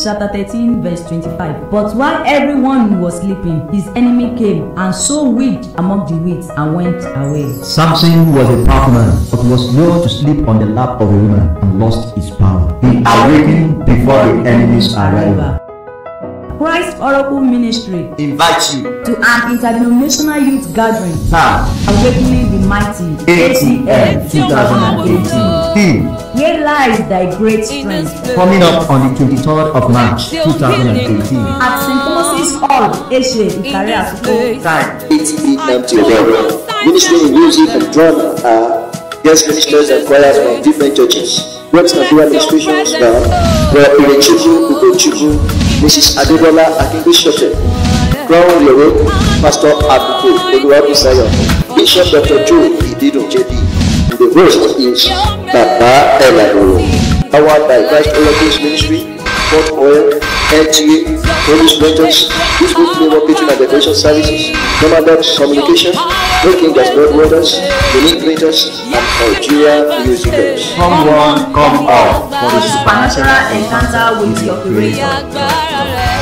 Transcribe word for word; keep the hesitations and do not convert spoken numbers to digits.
chapter thirteen, verse twenty-five. But while everyone was sleeping, his enemy came and sowed weed among the wheat and went away. Samson was a powerful man, but was known to sleep on the lap of a woman and lost his power. He awakened before the enemy's arrival. Christ Oracle Ministry Invite you to an interdenominational youth gathering, now, Awakening the Mighty, A T M twenty eighteen. Theme: Where lies thy great strength? coming up on the twenty-third of March two thousand eighteen. At Saint Thomas's Hall, Eshe, Ikare Asuko. Time eight p m to eleven. Ministry in music and drama are guest ministers and choirs from different churches. Works and do administrations are Brother Irechuku Ugochukwu, Missus Adebola Akingbishote, Crown Lewe, Pastor Abuko Oluwabisayo, Bishop Doctor Joe Idido J D. The host is Baba Elagoro. Powered by Christ Oracles Ministry, Port Oil, N T A, Police Rentals, Peaceful Flavor Kitchen and Decoration Services, Nomadox Communication, Breaking Gas Blood Waters, Unique Printers, and Algeria Musicals. Come one, come all For the supernatural encounter with your creator.